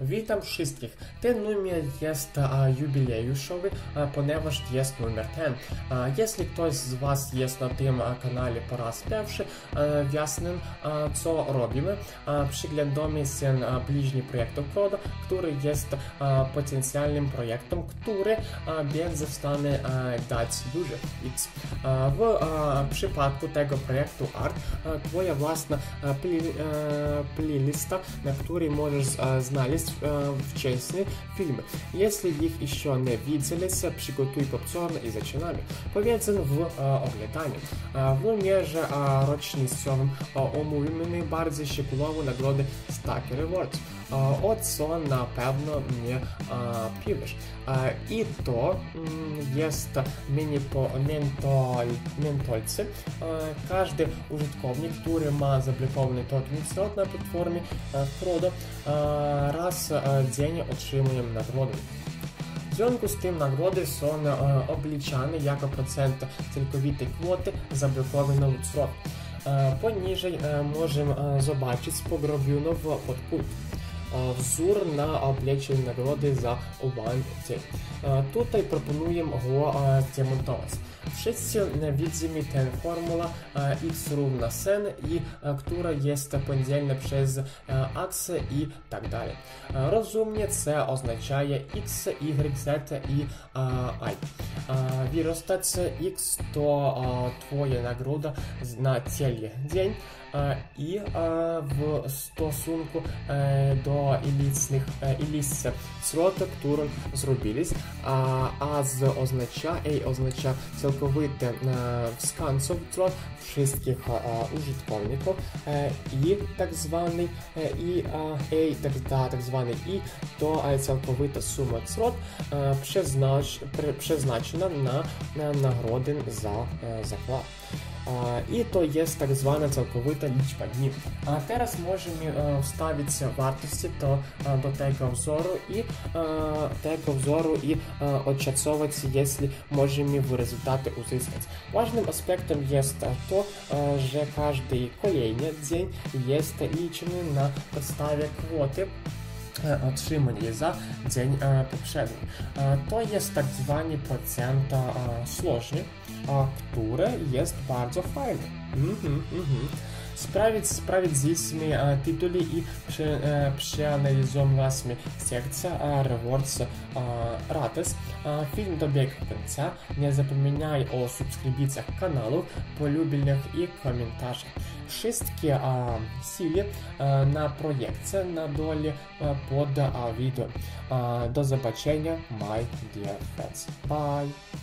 Witam wszystkich. Ten numer jest jubileuszowy, ponieważ jest numer 10. Jeśli ktoś z Was jest na tym kanale po raz pierwszy, wyjaśnię, co robimy. Przyglądamy się bliżnie projektu kodu, który jest potencjalnym projektem, który będzie w stanie dać duży X. W przypadku tego projektu ART, twoja własna playlista, na której możesz znaleźć wcześniej filmy. Jeśli ich jeszcze nie widzieliście, przygotuj popcorn i zaczynamy. Powiedzmy w oglądaniu. W numerze rocznicowym omówimy najbardziej szczegółowo nagrody Stack Rewards. O co na pewno nie powiesz. I to jest mentolcy. Każdy użytkownik, który ma zablokowany token slot na platformie Frodo, raz dzień otrzymuje nagrodę. W związku z tym nagrody są obliczane jako procent całkowitej kwoty zablokowanego slota. Poniżej możemy zobaczyć pogrobioną w podpunkt. Wzór na obliczenie nagrody za один dzień. Tutaj proponuję go zdemontować. Wszyscy widzimy tę formulę x równa sen, która jest podzielona przez akcje i tak dalej. Rozumnie C oznacza x, y, z i i. Wyrostać x to twoja nagroda na cały dzień i w stosunku do ilości slotów, które zrobiliście, a z oznacza całkowite wskańców slot wszystkich użytkowników i tak zwany i to całkowita suma slot przeznaczona na nagrody za zakład. I to jest tak zwana całkowita liczba dni. A teraz możemy wstawić wartości do tego wzoru i odszacować, jeśli możemy w rezultacie uzyskać. Ważnym aspektem jest to, że każdy kolejny dzień jest liczony na podstawie kwoty otrzymanie za dzień poprzedni. To jest tak zwany procent slożny, który jest bardzo fajny. Sprawdziliśmy tytuły i przeanalizowaliśmy sekcję Rewards Rates. Film dobiegł końca. Nie zapominaj o subskrypcjach kanału, polubieniach i komentarzach. Wszystkie sile na projekcie na dole pod wideo. Do zobaczenia, my dear friends. Bye!